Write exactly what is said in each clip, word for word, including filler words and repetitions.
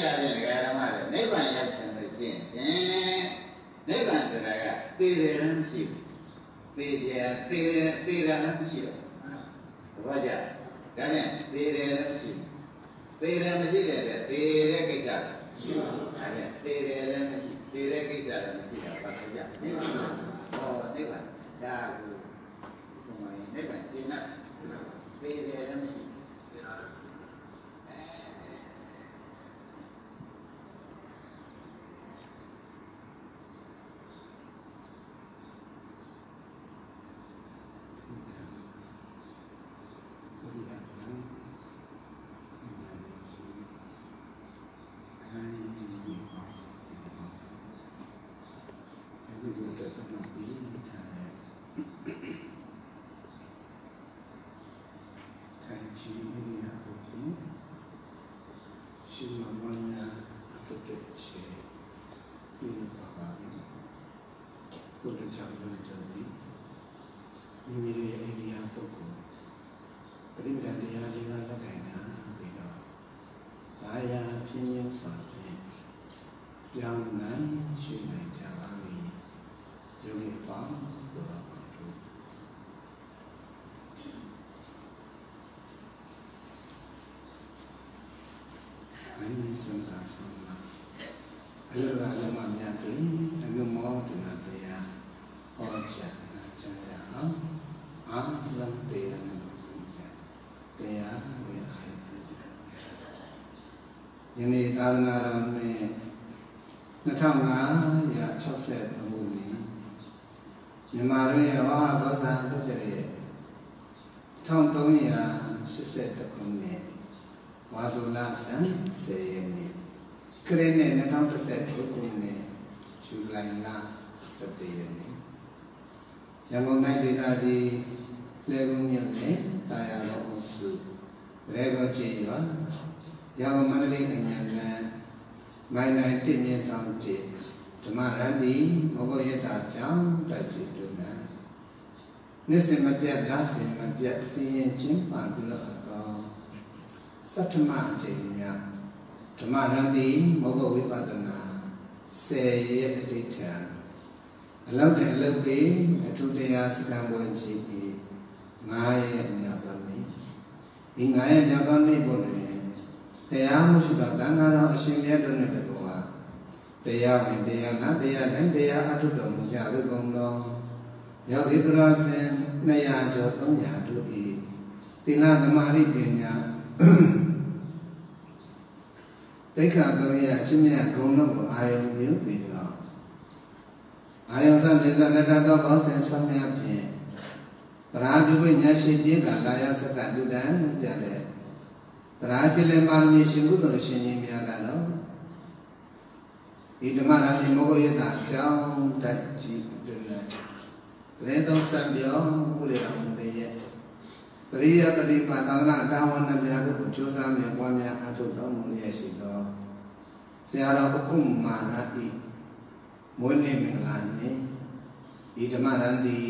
တဲ့ဒကာဓမ္မတွေနိဗ္ဗာန်ရောက်ခြင်းလို့ကျင့်ရင်နိဗ္ဗာန်ဆိုတာကသိတယ်လည်းမရှိဘူးသိတယ်သိတယ်သိတယ်လည်းမရှိတော့ဘာကြဒါနဲ့သိတယ်လည်းမရှိဘူးသိတယ်မရှိတဲ့အတွက်သိတဲ့ကိစ္စမရှိပါဘူးဒါနဲ့သိတယ်လည်းမရှိသိတဲ့ကိစ္စလည်းမရှိတာဘာလို့ကြနိဗ္ဗာန်ဟောနိဗ္ဗာန်ဒါကိုဒီမှာနိဗ္ဗာန်ရှင်းတာသိတယ်လည်းမရှိသာသနာတော်နဲ့နှစ်ထောင်ငါးရာ၆၃ခုနှစ်မြန်မာတို့ရဲ့ဝါဟဘောဇာတုတ်တဲ့တစ်ထောင်သုံးရာ၈၁ခုနှစ်ဝါဆိုလဆန်းဆယ်ရက်နေ့ခရစ်နှစ်၂၀၁၉ခုနှစ်ဇူလိုင်လ၁၁ရက်နေ့ရန်ကုန်တိုင်းဒေသကြီးလေကုန်းမြို့နယ်တာယာတော်အုပ်စုရေကောကျေးရွာရန်ကုန်မန္တလေးအမြန်လမ်းမိုင်းတိုင်းတည်မြင့်ဆောင်ကျဓမ္မရန်ဒီမဂ္ဂယတကြောင့်တိုက်ကြည့်တူနာနေ့စဉ်မပြတ်လစဉ်မပြတ်စည်ရင်ချင်းပါပြုလို့အကောင်သတ္တမအချိန်များဓမ္မရန်ဒီမဂ္ဂဝိပဿနာဆယ်ရက်အဋ္ဌံအလောက်တဲ့အလုပ်ပြီးအထူးတရားစကံပွဲကြည့်ပြီးငါးရက်မြောက်ပါမည်ဒီငါးရက်မြောက်ပါမည်ဘုရားတရားမရှိတော့တန်ခါတော်အရှင်မြတ်တို့နဲ့တကူဟာတရားဝင်တရားနာတရားနဲ့တရားအထုတော်မူကြဝိကုံတော်ယောဂီပရာဇင်နှစ်ရာကျော်သုံးရာတို့ဤသီလသမာဓိပညာတိက္ခာသုံးရာအချင်းမြတ်ဂုဏ်တို့ကိုအာယုံပြုပြီးတော့အာယုံသနေကနတတော်ဘောဇင်ဆောင်များဖြင့်သရဒုဝိညာရှိတိကလာယစကတုတံကြတဲ့ပရာဇိလပါမီရှင်ကုသိုလ်ရှင်ကြီးများကတော့ဒီဓမ္မရာတိမောဂယတအကြောင်းတိုက်ကြည့်တယ်တရေသောစံပြောဥလေတော်မူတဲ့ရဲ့ပရိယပရိပါသနာတာဝန်နှများတို့ကိုကြိုးစားမြဲပွားများအားထုတ်တော်မူလျက်ရှိသောဆရာတော်ဥက္ကုမာရဤမွေးနေ့မင်္ဂလာနေ့ဒီဓမ္မရန်တိ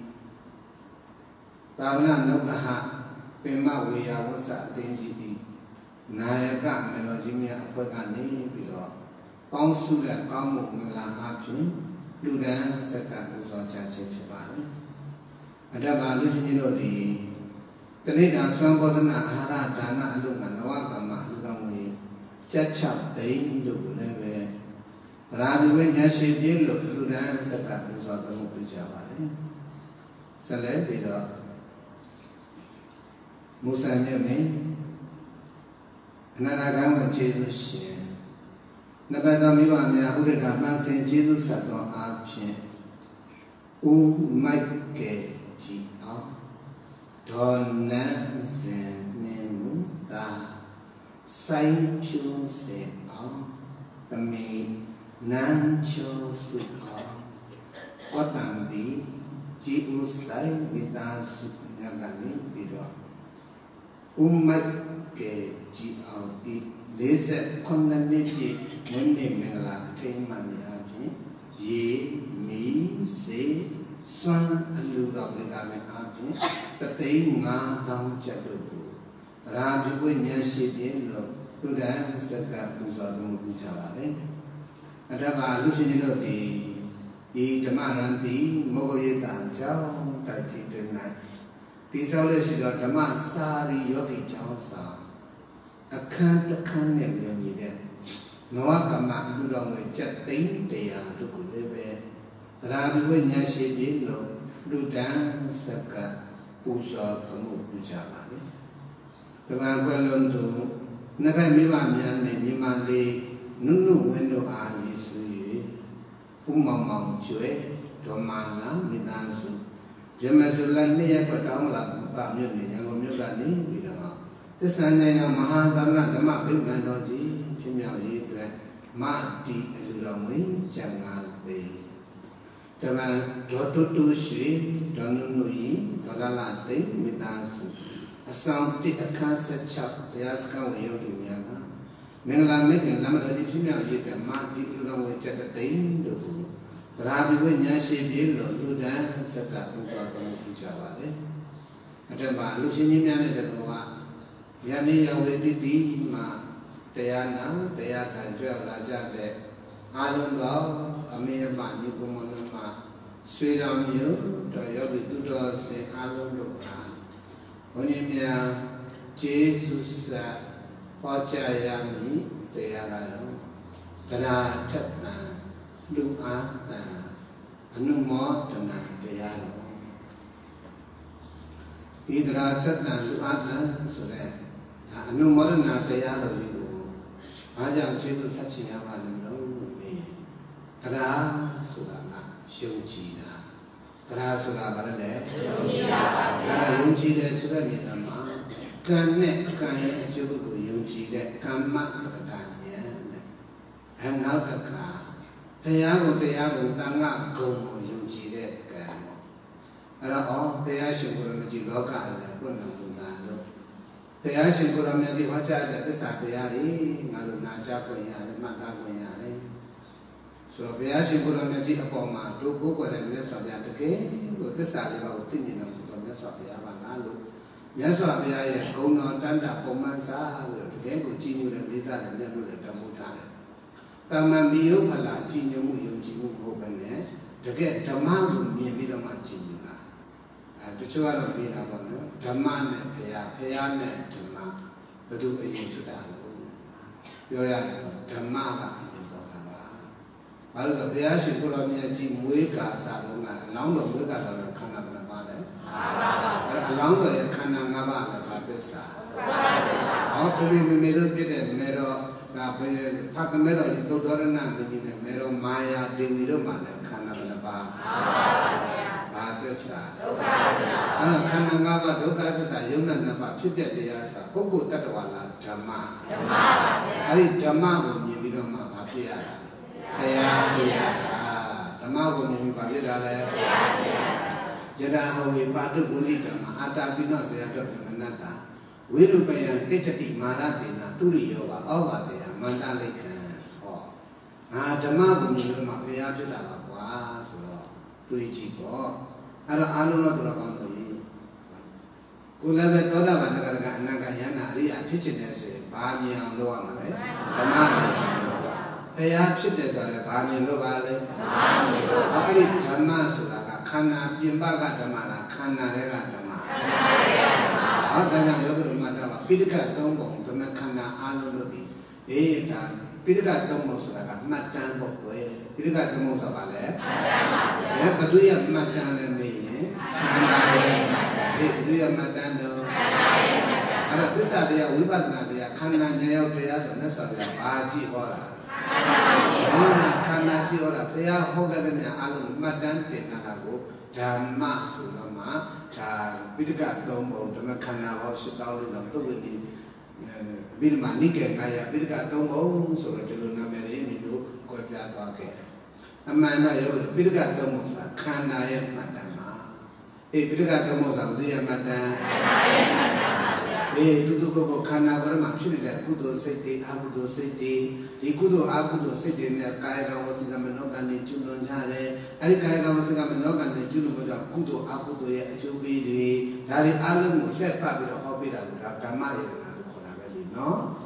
သာဝနာနုက္ခပင်မဝေယဝဆအသင်ကြီးဤနာယကမေတော်ကြီးများအဖွဲ့ကနေပြီးတော့ပေါင်းစုတဲ့ကောင်းမှုမင်္ဂလာအားဖြင့်လူဒန်းစက္ကပူဇော်ကြခြင်းဖြစ်ပါတယ်။အတ္တပါလူရှင်ကြီးတို့ဒီတဏိတာဆွမ်းဘောဇနာအာဟာရဒါနအလို့ကနဝကမ္မအလူတော်ဝေကြက်ချသိမ့်လို့လည်းပဲရာဘိဝိညာရှိပြည့်လို့လူဒန်းစက္ကပူဇော်တော်မူပြကြပါတယ်။ဆက်လက်ပြီးတော့မူဆန်မြတ်မင်းအနန္တကံဝင်ကျေးဇူးရှင်နဘတော်မိဘများဥဒ္ဒတာပန်းစင်ကျေးဇူးဆက်တော်အားဖြင့်ဥမိုက်ကဲကြည်အောင်ဒေါ်နန်းစင်နေမူတာဆိုင်ဖြူစင်အောင်တမီနန်းချိုးစုအောင်ဝတ္တံဘီကြည်ဥဆိုင်မိသားစုများကနေပြီးတော့ဥမတ်ကေကြည်အောင်ဒီလေးဆက်ခုနှစ်နှစ်ပြည့်မွေးနေ့မင်္ဂလာအထိမ်းအမှတ်များအဖြစ်ရေမီစေစွမ်းအလူတော်ပြည်သားများအဖြစ်တသိန်းငါးသောင်းကျပ်တို့ကိုရာဘိဝိညာဉ်ရှိပြင်းလို့ပလူတန်းစက်ကပူဇော်မှုပူဇော်ပါလေအထက်မှာလူရှင်ကြီးတို့ဒီဒီဓမ္မရန်တီမောဂယေတံကြောင့်တိုက်ကြည့်တဲ့နိုင်ဒီဆောက်လို့ရှိတော့ဓမ္မစာရီယောဂီကျောင်းစာအခန်းတစ်ခန်းနဲ့မြင်နေတဲ့နဝကမလူတော်ငွေစက်သိန်းတရားတို့ကိုလည်းပဲရာဘိဝိညာဉ်ရှိပြီးလို့လူတန်းစက်ကပူဇော်မှုပူဇော်ပါလေဓမ္မကွယ်လုံးသူနှစ်ဖက်မိဘများနဲ့ညီမလေးနုနုဝင်းတို့အားရည်စု၍ဥမောင်မောင်ကျွဲဓမ္မနာမိသားစုရမစုလနှစ်ရက်ပတ်တောင်းလာပါမြို့နေရန်ကုန်မြို့ကနေပြီးတော့သစ္စာဉာဏ်မဟာသမဏဓမ္မဗိမာန်တော်ကြီးဖြစ်မြောက်ရေးအတွက်မတိအလူတော်ဝင်ကျန်ငါသေးဓမ္မဒေါ်တုတုရွှေဒေါ်နုနုကြီးဒေါ်လာလာသိမိသားစုအဆောင်တိအခန်းဆက်ချဘုရားစခန်းဝင်ရောက်သူများကမင်္ဂလာမိတ်ခင်လမ်းတော်ကြီးဖြစ်မြောက်ရေးအတွက်မတိအလူတော်ဝင်ကျက်တဲ့သိတို့ကိုဗရာဘိဝိညာဉ်ရှိပြေလို့လူတန်းစက်ကပူဇော်တော်မူကြပါလေအထက်မှာလူရှင်ကြီးများနဲ့တကောကယနေ့ယဝေတိတိမှာတရားနာတရားခံကြွလာကြတဲ့အာလုံးတော်အမေအမညီကိုမနမဆွေတော်မျိုးတော်ယောဂီသူတော်စင်အာလုံးတို့ဟာဘုန်းကြီးများကျေးဇူးဆက်ဟောကြားရမည်တရားကတော့တရားထက်တန်လူအားတန်အနုမောဒနာတရားတော်ဒီတရားထက်တန်လူအားတန်ဆိုတဲ့ဒါအနုမောဒနာတရားတော်ကြီးကိုအားကြောင့်ကျေးဇူးဆက်ချင်ရပါလိမ့်လို့မေးတရားဆိုတာကယုံကြည်တာတရားဆိုတာဘာလဲယုံကြည်တာပါဗျာဒါယုံကြည်တယ်ဆိုတဲ့နေရာမှာကံနဲ့ကံရဲ့အကျိုးကိုယုံကြည်တဲ့ကမ္မတက္ကတာဉာဏ်နဲ့အနောက်တက္ကတရားကိုတရားကိုတန်ခါဂုံကိုယုံကြည်တဲ့ကံပေါ့အဲ့တော့အော်တရားရှင်ကိုယ်တော်ကြီးလောကလည်းပွင့်တော်မူလာလို့တရားရှင်ကိုယ်တော်မြတ်ကြီးဟောကြားတဲ့သစ္စာတရားတွေငါတို့နာကြားခွင့်ရတယ်မှတ်သားခွင့်ရတယ်ဆိုတော့ဘုရားရှင်ကိုယ်တော်မြတ်ကြီးအပေါ်မှာတို့ကိုယ်ကိုယ်နဲ့မြတ်စွာဘုရားတကယ်ကိုသစ္စာလေးပါးကိုသိမြင်တော်မူတော်မြတ်စွာဘုရားပါလားလို့မြတ်စွာဘုရားရဲ့ဂုဏ်တော်တန်တာပုံမှန်စားလို့တကယ်ကိုကြည်ညိုတဲ့လေးစားတဲ့မြတ်လို့လည်းတမှုထားတယ်။တာမန်မိယုဖလာကြည်ညိုမှုယုံကြည်မှုမဟုတ်ဘဲနဲ့တကယ်ဓမ္မကိုမြင်ပြီးတော့မှကြည်ညိုတာ။အဲတချို့ကတော့ပြောတာပေါ့နော်ဓမ္မနဲ့ဘုရားဘုရားနဲ့ဓမ္မဘယ်သူအရင်ထတာလို့ပြောရတယ်ဓမ္မကအရင်ပေါ်တာပါ။ဘာလို့လဲဘုရားရှင်ကိုယ်တော်မြတ်ကြီးမွေးကာစားလုံးကအလောင်းတော်မွေးကာတော်ခန္ဓာဘယ်နှပါလဲ။ပါပါပါ။အဲအလောင်းတော်ရဲ့ခန္ဓာ၅ပါးလည်းပါသစ္စာ။ပါသစ္စာ။ဟောပြပြမေမေတို့ပြတဲ့မေတော်ဒါဘယ်ဖတ်မဲတော်ကြီးသုတ္တရဏမင်းကြီးနဲ့မေတော်မာယာဒေဝီတို့မှလည်းခန္ဓာဘယ်နှပါ။ပါပါဗျာ။ပါသစ္စာ။ဒုက္ခသစ္စာ။အဲခန္ဓာ၅ပါးဒုက္ခသစ္စာယုံနာနှစ်ပါးဖြစ်ပြတရားဆိုတာပုဂ္ဂိုလ်တ attva လားဓမ္မ။ဓမ္မပါဗျာ။အဲဒီဓမ္မကိုမြင်ပြီးတော့မှဘာဖြစ်ရတာ။တရားဖြစ်ရတာ။ဓမ္မကိုမြင်ပြီးဘာဖြစ်တာလဲ။တရားဖြစ်ရတာ။ယထာဟဝေပါတုပုရိဓမ္မအာတာပိနောဇေယတောပြမနတ္တာဝိရုပယံတိတ္တိမာရတေနသူရိယောပါဩဘာတေယမန္တလိခံဟောငါဓမ္မကိုမြင်လို့မှဘုရားဖြစ်တာပါကွာဆိုတော့တွေးကြည့်ပေါ့အဲ့တော့အာလုံးတော့တော်ကောင်းလို့ကိုလည်းပဲသောတာပန်တက္ကရာအနာဂယန္နာအရိယာဖြစ်ချင်တယ်ဆိုရင်ဘာမြင်အောင်လုပ်ရမှာလဲဓမ္မမြင်အောင်လုပ်ပါဘုရားဖြစ်တယ်ဆိုတော့ဘာမြင်လို့ပါလဲဓမ္မမြင်လို့ပါအဲ့ဒီဓမ္မဆိုတာကခန္ဓာပြင်ပကဓမ္မလားခန္ဓာတွေကဓမ္မခန္ဓာတွေကဓမ္မဟောဒါကြောင့်ယောဂီမှတ်တာပါပိဋကသုံးပုံဓမ္မခန္ဓာအာလုံးလို့ဒီအေးဒါပိဋကသုံးပုံဆိုတာကမှတ်တမ်းပေါ့ကွယ်ပိဋကသုံးပုံဆိုတာဘာလဲမှတ်တမ်းပါဗျာအဲဘသူရဲ့မှတ်တမ်းလဲမေးရင်ခန္ဓာရဲ့မှတ်တမ်းဒီဘသူရဲ့မှတ်တမ်းတော့ခန္ဓာရဲ့မှတ်တမ်းအဲ့တော့သစ္စာတရားဝိပဿနာတရားခန္ဓာဉာဏ်ရောက်တရားဆိုမြတ်စွာဘုရားဘာကြည့်ဟောတာခန္ဓာကြည့်ဟောတာဘုရားဟောခဲ့တဲ့အားလုံးမှတ်တမ်းတင်တာကိုဓမ္မဆိုတော့မှဒါပိဋကသုံးပုံဓမ္မခန္ဓာဟောရှစ်တောင်းလို့တော့တုတ်ဝိနည်းအဘိဓမ္မာနိကေကာယပိဋကသုံးပုံဆိုတော့ဒီလိုနာမည်လေးမျိုးကိုကြွယ်ပြသွားခဲ့အမှန်တော့ရောပိဋကသုံးပုံဆိုတာခန္ဓာရဲ့မှတ်တမ်းပါအေးပိဋကသုံးပုံဆိုတာဘုရားမှတ်တမ်းခန္ဓာရဲ့မှတ်တမ်းပါဗျာအေးသူတို့ကခန္ဓာဘယ်မှာဖြစ်နေတဲ့ကုသိုလ်စိတ်တွေအကုသိုလ်စိတ်တွေဒီကုသိုလ်အကုသိုလ်စိတ်တွေနဲ့ကာယကဝစီကမနောကံတွေကျွလွန်ကြတယ်အဲဒီကာယကဝစီကမနောကံတွေကျွလွန်ကြတော့ကုသိုလ်အကုသိုလ်ရဲ့အကျိုးပေးတွေဒါတွေအလုံးကိုလှည့်ပတ်ပြီးတော့ဟောပေးတာကဓမ္မယေရနာလို့ခေါ်တာပဲလေနော်အဲ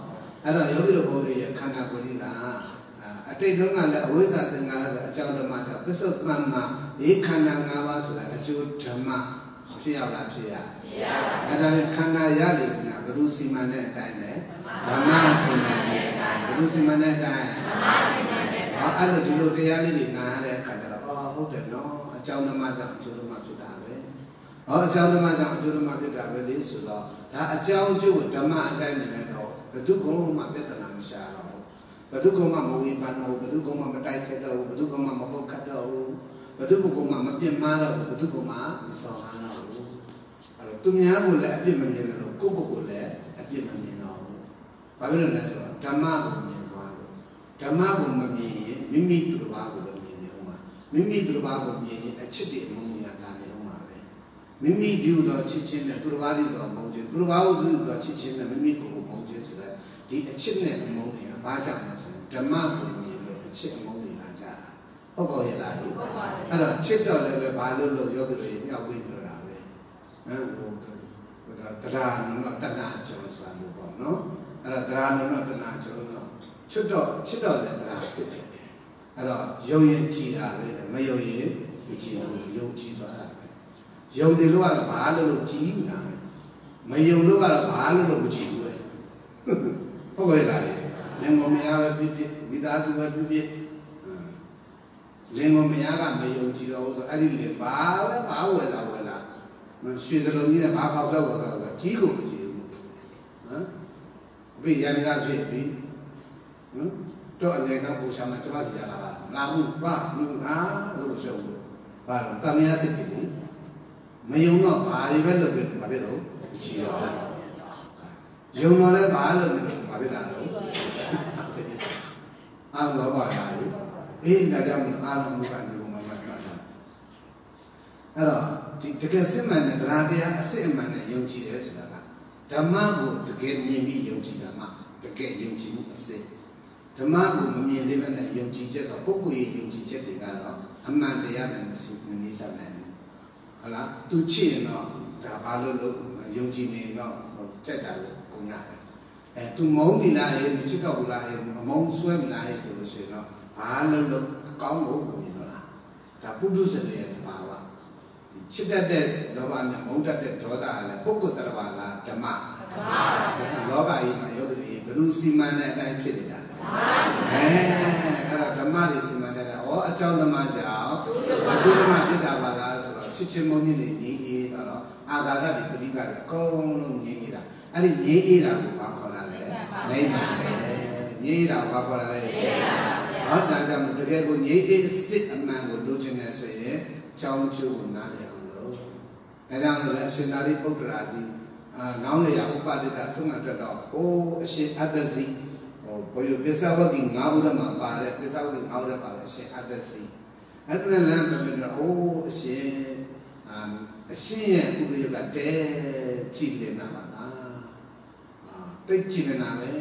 အဲ့တော့ယောဂီတို့ဘုရားရဲ့ခန္ဓာကိုယ်ကြီးကအတိတ်တုန်းကလည်းအဝိဇ္ဇာသင်္ခါရဆိုအကြောင်းဓမ္မကြောင့်ပစ္စုပ္ပန်မှာဒီခန္ဓာ၅ပါးဆိုတာအကျိုးဓမ္မဖြစ်ရလားဖြစ်ရဖြစ်ရပါဘူးအဲ့ဒါနဲ့ခန္ဓာရလေကဘုသူစီမံတဲ့အတိုင်းနဲ့ဓမ္မစီမံတဲ့အတိုင်းဘုသူစီမံတဲ့အတိုင်းဓမ္မစီမံတဲ့အတိုင်းအဲ့လိုဒီလိုတရားလေးတွေနားရတဲ့အခါကျတော့အော်ဟုတ်တယ်နော်အကြောင်းဓမ္မကြောင့်အကျိုးဓမ္မဖြစ်တာပဲဟောအကြောင်းဓမ္မကြောင့်အကျိုးဓမ္မဖြစ်တာပဲလေဆိုတော့ဒါအကြောင်းအကျိုးကိုဓမ္မအတိုင်းနဲ့တော့ဘယ်သူကမှပြဿနာမရှာတော့ဘယ်သူကမှမဝေဖန်တော့ဘယ်သူကမှမတိုက်ခတ်တော့ဘယ်သူကမှမပုတ်ခတ်တော့ဘယ်သူကမှမပြစ်မှားတော့ဘယ်သူကမှမစော်ကားတော့ဘူးအဲ့တော့သူများကိုလည်းအပြစ်မမြင်တော့ကိုယ့်ကိုယ်ကိုလည်းအပြစ်မမြင်တော့ဘူးဘာဖြစ်လို့လဲဆိုတော့ဓမ္မကိုမြင်သွားလို့ဓမ္မကိုမမြင်ရင်မိမိသူတစ်ပါးကိုလည်းမြင်နေဦးမှာမိမိသူတစ်ပါးကိုမြင်ရင်အချစ်တွေအမုန်းကြီးလာနေဦးမှာပဲမိမိဒီတော့ချစ်ချင်းနဲ့သူတစ်ပါးဒီတော့မုန်းချင်းသူတစ်ပါးကိုဒီတော့ချစ်ချင်းနဲ့မိမိကိုယ်ကိုမုန်းချင်းဆိုတဲ့ဒီအချစ်နဲ့အမုန်းတွေကဘာကြောင့်လဲဆိုရင်ဓမ္မကိုမြင်လို့အချစ်အမုန်းတွေလာကြတာဟုတ်ကောရလားဟုတ်ပါဘူးအဲ့တော့ချစ်တော့လည်းပဲဘာလို့လို့ယောဂီတွေမြောက်ပြီးပြောတာပဲဟမ်ဟိုတရားနော်တဏှာကျော်ဆိုတာလို့ပေါ့နော်အဲ့တော့တရားနော်တဏှာကျော်တော့ချစ်တော့ချစ်တော့လည်းတရားဖြစ်တယ်အဲ့တော့ယုံရင်ကြည်တာပဲမယုံရင်မကြည်ဘူးယုံကြည်သွားတာပဲယုံတယ်လို့ကတော့ဘာလို့လို့ကြည်နေတာပဲမယုံလို့ကတော့ဘာလို့လို့မကြည်ဘူးပဲဟုတ်ကဲ့လားလင်ကိုမယားပဲပြပြမိသားစုပဲပြပြလင်ကိုမယားကမယုံကြည်တော့ဘူးဆိုအဲ့ဒီလင်ဘာပဲဘာဝယ်လာဝယ်လာရွှေစလုံးကြီးနဲ့ဘာပေါက်တော့တော့ကြီးကိုမကြည့်ဘူးဟမ်ဘယ်ရန်ကဖြစ်ပြီဟမ်တော့အနေနဲ့ပူရှာမှာကျမစီရလာပါလာဘူးဘာလို့ဟာလို့ရှုံးလို့ဘာလို့တမယားစစ်တယ်မယုံတော့ဘာတွေပဲလုပ်ပြီးဘာဖြစ်လို့ကြည်ရောယုံတော့လည်းဘာလို့လဲဘာဖြစ်တာလဲအာလောပါလာပြီအေးဒါကြောင့်အာလောမှုကနေဘုံမှာမှတ်တာအဲ့တော့ဒီတကယ်စစ်မှန်တဲ့တရားတရားအစစ်အမှန်နဲ့ယုံကြည်တယ်ဆိုတာကဓမ္မကိုတကယ်မြင်ပြီးယုံကြည်တာမှတကယ်ယုံကြည်မှုအစစ်ဓမ္မကိုမမြင်သေးတဲ့ယုံကြည်ချက်တော့ပုဂ္ဂိုလ်ရဲ့ယုံကြည်ချက်တွေကတော့အမှန်တရားနဲ့မစစ်မနေစားနိုင်ဘူးဟုတ်လားသူချစ်ရင်တော့ဒါဘာလို့လို့ယုံကြည်နေတော့တက်တာလို့ကိုရတယ်အဲသူမုန်းနေလားဟဲ့မချစ်တော့ဘူးလားဟဲ့မမုန်းဆွဲမလားဟဲ့ဆိုလို့ရှိရင်တော့ဘာလို့လို့အကောင်းလို့မြင်တော့လားဒါပုထုဇဉ်ရဲ့တဘာဝချစ်တတ်တဲ့လောဘနဲ့မုန်းတတ်တဲ့ဒေါသကလည်းပုဂ္ဂိုလ်တ attva လားဓမ္မဓမ္မပါလောကကြီးမှာယောဂီတွေဘယ်သူစီမံတဲ့အတိုင်းဖြစ်နေတာလဲအဲအဲ့ဒါဓမ္မတွေစီမံတဲ့ဩအကြောင်းဓမ္မကြောင့်အကျိုးဓမ္မဖြစ်တာပါလားဆိုတော့ချစ်ချင်းမုန်းမြင့်နေညီအေးတော့အာဃာတတွေပဋိက္ခတွေအကုန်လုံးညီအေးတာအဲ့ဒီညီအေးတာကိုဘာခေါ်တာလဲနိဗ္ဗာန်ပဲညီအေးတာကိုဘာခေါ်တာလဲဟောဒါကြောင့်တကယ်ကိုညီအေးစစ်အမှန်ကိုလိုချင်တယ်ဆိုရင်ကြောင်းကျိုးကိုနားလည်အောင်လို့ဒါကြောင့်လည်းအရှင်သာရိပုတ္တရာကြီးအာနောင်လေယဥပဒိတဆုံးမတ်တော့အိုးအရှင်အတ္တစီဟိုဘုရားပစ္စဝကိငါးဥဒ္ဓမှာပါတဲ့ပစ္စဝကိငါးဥဒ္ဓပါတဲ့အရှင်အတ္တစီအဲ့ဒါလည်းဘယ်လိုလဲအိုးအရှင်အာအရှင်ရဲ့ဥပ္ပယကတဲကြည်နေတာပါလားအာတိတ်ကြည်နေတာပဲ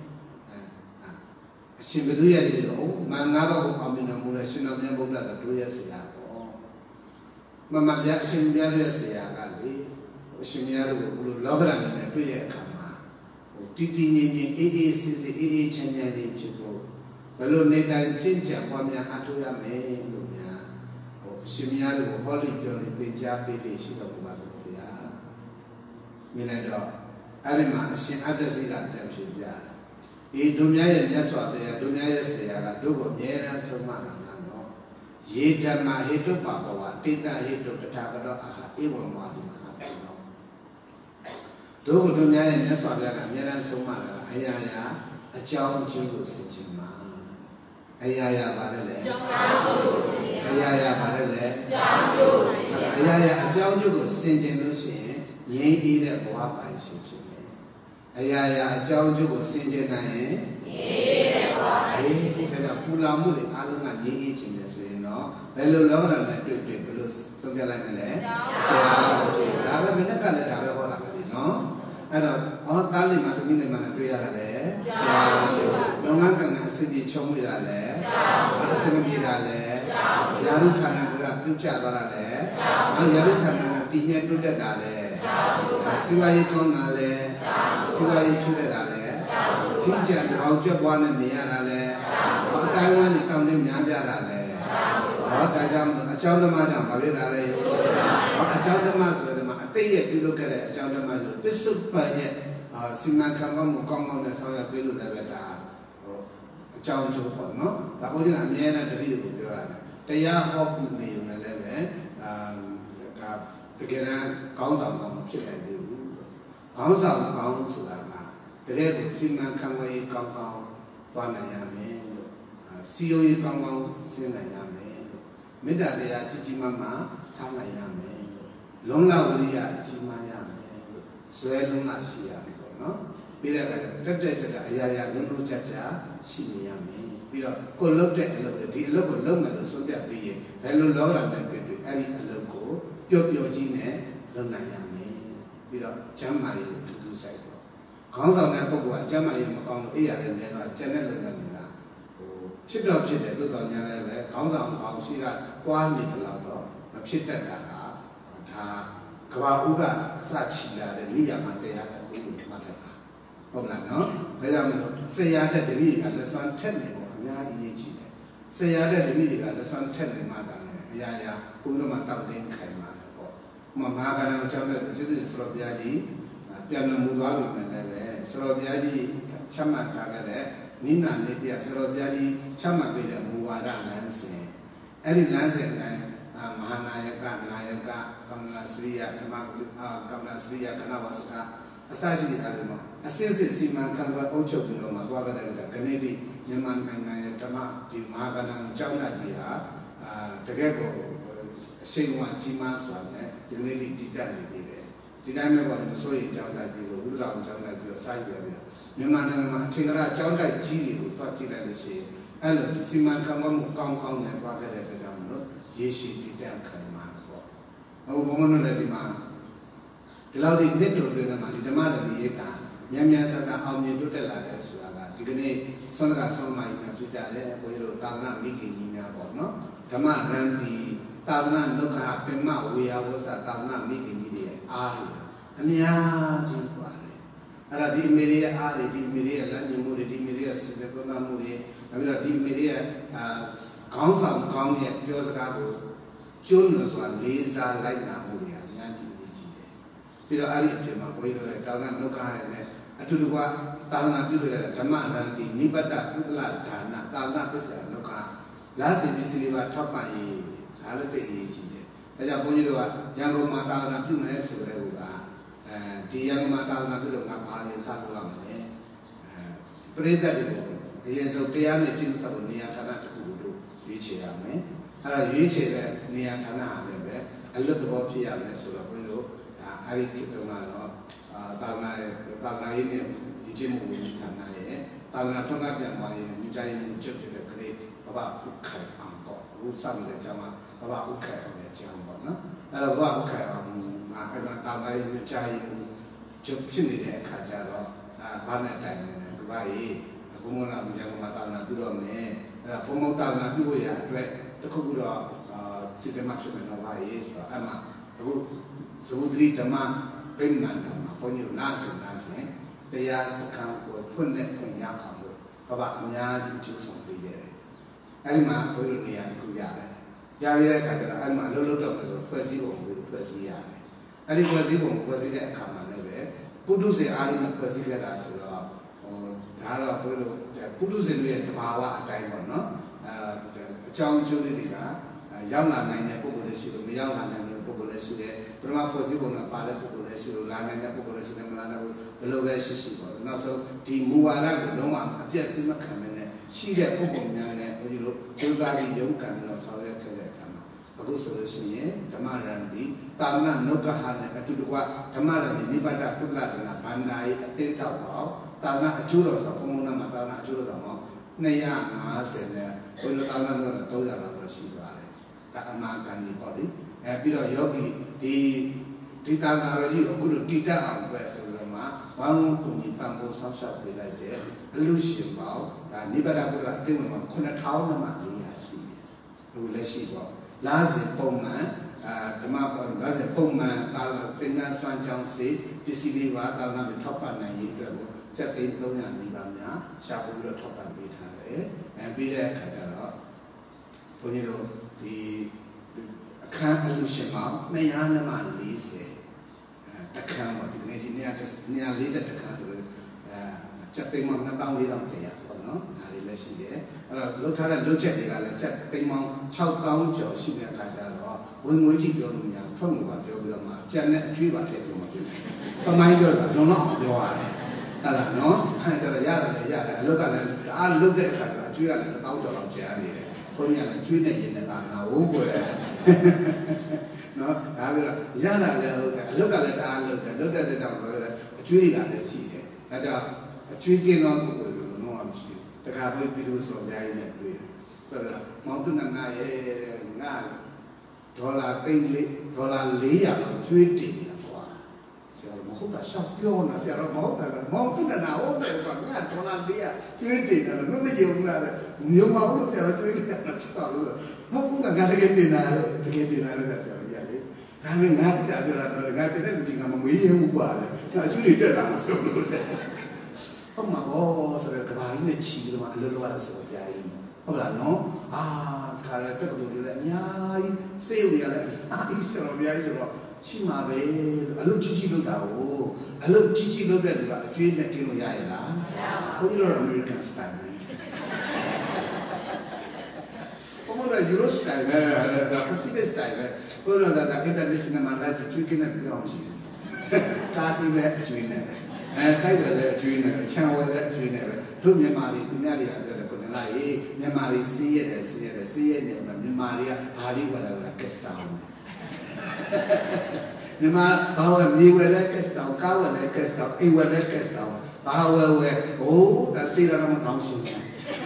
အရှင်ဘုရားရဲ့တော့ငါငါးပါးကိုအောင်မြင်တော်မူတဲ့ရှင်တော်မြတ်ဗုဒ္ဓကတို့ရဲ့ဆရာမမပြအရှင်မြတ်ရဲ့ဆရာကလေအရှင်မြတ်တို့ကိုဘလို့လောကရဏနဲ့တွေ့တဲ့အခါမှာဟိုတည်တည်ငြိမ်ငြိမ်အေးအေးစစ်စစ်အေးအေးချမ်းချမ်းလေးဖြစ်ဖို့ဘယ်လိုနေတိုင်းကျင့်ကြံပွားများအထောက်ရမယ်လို့များဟိုအရှင်မြတ်တို့ကိုဟောလိပြောလိသင်ကြားပေးလိရှိတော်မူပါလို့ဗျာမြင်လိုက်တော့အဲ့ဒီမှာအရှင်အတ္တစိကတက်ဖြစ်ပြတယ်အေးတို့များရဲ့မြတ်စွာဘုရားတို့များရဲ့ဆရာကတို့ကိုအမြဲတမ်းဆုံးမတာယေဓမ္မဟိတုပဘဝတေတဟိတုတထာဂတောအာဟဧဝံဝါဒီမဟာပေနောဒုက္ခတို့များရဲ့မြတ်စွာဘုရားကအမြဲတမ်းဆုံးမတာကအရာရာအကြောင်းအကျိုးကိုသိချင်မှာအရာရာပါတယ်လေအကြောင်းအကျိုးကိုသိချင်အရာရာပါတယ်လေအကြောင်းအကျိုးကိုသိချင်အရာရာအကြောင်းအကျိုးကိုသိချင်လို့ရှိရင်ငြိမ်းအေးတဲ့ဘဝပိုင်ရှင်ဖြစ်မယ်အရာရာအကြောင်းအကျိုးကိုသိချင်နိုင်ရင်ငြိမ်းအေးတဲ့ဘဝအေးဒါကြောင့်ပူလာမှုတွေအားလုံးကငြိမ်းအေးခြင်းတယ်ဆိုရင်တော့ဘယ်လိုလောကဓာတ်နဲ့တွေ့တွေ့ဘယ်လိုဆုံးဖြတ်လိုက်မလဲကြားလို့ဒါပဲမနေ့ကလည်းဒါပဲဟောတာပဲနော်အဲ့တော့ဟောတားလိမ္မာသမီးလိမ္မာနဲ့တွေ့ရတာလေကြားလို့လုံငန်းကံကအစစ်ကြီးချုံးမိတာလေကြားအစမပြေတာလေယာရုဌာနကပြုတ်ကျသွားတာလေယာရုဌာနကတည်မြဲတွတ်တက်တာလေစီဝါရေးကောင်းတာလေစီဝါရေးချွတ်တက်တာလေ teacher how job one and the other. Or Taiwan is coming Yamia. Or Tajam, a child of Madame, or a child of Master, a pay if you look at it, a child of Master. This super yet. Siman Kamam come on the Soya Pilu Levetta or John Joe, no? The body of Miana, the video of Yorana. They are hoping me on the level, the Gana, Council of Chile. Council of Council, the level Siman Kamway, Kong, Panayame, C O E Kong, Sinayame, Midalea, Chichimama, Hanayame, Longa Uria, Chimayame, Sueluna Sia. No, be like that. That Ayaya no chacha, Simiami. Be like Colloque, the local Loma, so that be hello, Laura, and Ari Loco, Pio Gine, Lonayami. Be like Jamai to do cycle. Council Napo, Jamai, on air and never channel Lamina. Oh, she dropped it, look on your level, Council of she got one little love, a shit at her. Kawauga, Sachila, the Lia Matea. No, say I had the meeting at the sun ten minutes. Say I had the meeting at the sun ten minutes. Yaya, Ulama Link Kaima. Mamma, Chama, the Sorobiadi, Piano Mugalu, and Sorobiadi, Chama Tagare, Nina Lydia, Sorobiadi, Chama Beda, Muada, Lansing. Any Lansing, Mahanayaka, Nayaka, Kamlasria, Kamlasria, Kanawasaka. Asajili Adamo, a sense of Siman Kamba Ocho, Magwaga, Canadi, Yaman, and Tama, Timagana, Jamna Jia, the Gecko, Shingwa, Chima Swan, the lady did that. Did I remember the Soy Jamla, Udra, Jamla, Sajia, Yaman, Tingra, Jamla, Chili, Pachila, the She, and Siman Kamba, Kong Kong, and Waga, the Gamno, Yeshi, Titan Kaiman. Oh, woman, let him out. The loud indicator of the demand of the Yaka, Yamias are only to tell others. You can say, Sonaga, some might have to tell them, or Tana making in your no? Tama ran the Tana Noka Pema, we are was a Tana making in the area. Amia, Ara di Miria, Ari di Miria, Lanimuri di Miria, Sizakona Muri, Amira di Miria, Council, Kong, Yosagago, Jonas one, Lisa, like Namuria. Pero ari tema koi lo tauna noka ne atuluwa tauna pilu le dhamma ranti nibata putla dana tauna pisa noka lasi bisiliwa thappa yi dhalate yi ji je daja bonji lo wa yangon ma tauna pilu me so re ko ga eh di yangon ma tauna pilu nga pha yin sa lo la me eh prithat de ko ayen so taya ne chin sa ko neya thana takku lo yue che ya me ara yue che le neya thana ha le be alot thabo phit ya me so lo bonji lo I keep them on Tana, Tana in Jim Tana, Tana Tona Yama in New Giant Church of the Great about Ukai Uncle, who some the Jama about Ukai on the Jamba, and about Ukai on Tana in New Giant Chupchini, Kajaro, Banatan, and Dubai, a Pumona Yamatana Dulome, and a Pomotana Duya, the Kugura, Systematic and Hawaii, Ama, Sudri Dama, Penman, upon you, Nancy, Nancy, they asked the count for Punet and Yakam, Papa Amyadi to some big. Anima, Puruni and Kuyara. Yari, Alma, Lolo Doctors of Persivo with Persia. And it was even was it a common level. Kudus the Alma Persia as well, or Dara Puru, Kudus in the Power at time or no, John Julica, young and a population, young and population, Prima possible, a pilot population, land and population, and the low relationship. And also, the Muara, no one appears in the cabinet. She had Pocomyan, you look, Josari Young and no Saudi Caletama. A good solution, Tamarandi, Tana, Nokahan, and Tudua, Tamara, Nibata, Pula, and a Pandai, a ten tower, Tana, Churros of Pomona, Matana, Churros, Naya, Mas, and Ulana, Tola, Shiva, Taman, body. Piro Yogi, the Titanaraji, or good Tita and West Roma, one who Pampo Sunshot be like there, a Lucian Bow, and Nibara Dimon, Kunatana Maria, see. Who let she go. Lazi Poma, the map on Lazi Poma, Pingan Swan Johnson, the City Wata, the top and chất tính đâu nhà đi vào nhà sao cũng được thọ bản bị thà đấy em bị đấy khai ra đó bây giờ thì khang anh lúc xem máu này nhà nó mà lý sẽ đặc khang mà thì này thì nhà cái nhà lý sẽ đặc khang rồi chất tính mà nó bao lý lòng thế à còn nó hay là gì đấy rồi lúc thay là lúc chất thì là chất tính mà sau tao cho xin nhà khai ra đó với người chỉ cho mình nhà không một bạn cho bây giờ mà chân này truy bạn thế màทำไมเดี๋ยวเราเนาะเดี๋ยวอะไรอะไรเนาะให้แต่ละอย่างละอย่างละแล้วก็เนี่ยอ่าลุกได้กันช่วยกันต้าจอเราเจอนี่เลยคนเนี่ยช่วยในยินในบ้านเราโอ้โหเนาะဒါပြီးတော့ရလာလဲဟုတ်တယ်အလုတ်ကလည်းတအားလုတ်တယ်လုတ်တဲ့တဲ့တောင်ပြောတယ်အကျွေးတွေကလည်းရှိတယ်ဒါကြောင့်အကျွေးကင်းတော့ပုဂ္ဂိုလ်လိုလုံးဝမရှိဘူးတခါပြီးပြီးလို့ဆိုတော့ညာရင်းနဲ့တွေ့တယ်ဆိုတော့မောင်သူနန္ဒရဲ့ငါဒေါ်လာသိန်းလေးဒေါ်လာလေးရာလောက်ကျွေးတင်တာကွာဆရာမဟုတ်တာရှောက်ပြောနေဆရာမဟုတ်တာမောင်သူနန္ဒဟုတ်တယ်ကွာငါဒေါ်လာလေးရာကျွေးတင်တယ်မမယုံဘူးလားမျိုးမဟုတ်လို့ဆရာကျွေးတယ်ဆက်လို့မဟုတ်ဘူးငါတကယ်တင်တာတကယ်တင်တာလည်းဆရာဒါပေမဲ့ငါတိတာပြောတာတော့ငါတဲ့လူကြီးကမမေးရဘူးပါလေငါအကျွေးတွေတက်လာမှဆိုလို့လေဟုတ်မှာဘောဆိုတော့ကဘာကြီးနဲ့ချီလို့မှအလိုလိုရဆိုတော့ကြာကြီးဟုတ်လားနော်အာခါရတက်တူတွေလည်းအများကြီးစေးရလည်းအာဒီဆိုတော့အများကြီးဆိုတော့ရှိမှာပဲအလုပ်ကြီးကြီးလုပ်တာကိုအလုပ်ကြီးကြီးလုပ်တဲ့လူကအကျွေးနဲ့กินလို့ရရလားမရပါဘူးဘုရားတော် American style ဘုရား Euro style ပဲဒါ Pacific style ပဲဘုရားတော်က international မှာလာကျွေးกินတဲ့ပြောင်းရှိတယ်ကာစီလည်းအကျွေးနဲ့အဲတိုက်ဝယ်လည်းအကျွေးနဲ့ချမ်းဝယ်လည်းအကျွေးနဲ့ပဲတို့မြန်မာတွေသူများတွေကပြောတယ်ကိုနေလိုက်မြန်မာတွေစီးရတယ်စီးရတယ်စီးရတယ်မြန်မာတွေကဘာလေးဝယ်တယ်လဲကက်စတာမြန်မာဘာဝယ်မြေဝယ်လဲကက်စတာကားဝယ်လဲကက်စတာအိမ်ဝယ်လဲကက်စတာဘာဝယ်ဝယ်ဟိုးဒါတေးရမှာတောင်းရှင်းတယ်